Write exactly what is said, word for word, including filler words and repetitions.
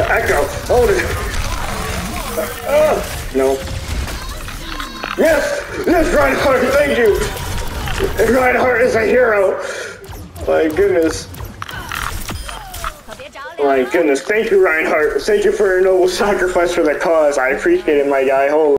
Echo, hold it. Uh, no. Yes! Yes, Reinhardt, thank you! Reinhardt is a hero! My goodness. My goodness, thank you, Reinhardt. Thank you for your noble sacrifice for the cause. I appreciate it, my guy. Holy